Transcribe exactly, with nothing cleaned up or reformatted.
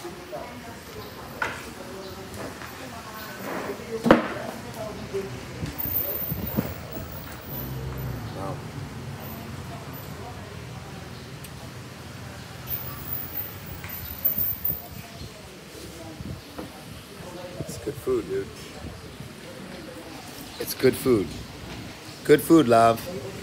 Wow. It's good food, dude. It's good food. Good food, love.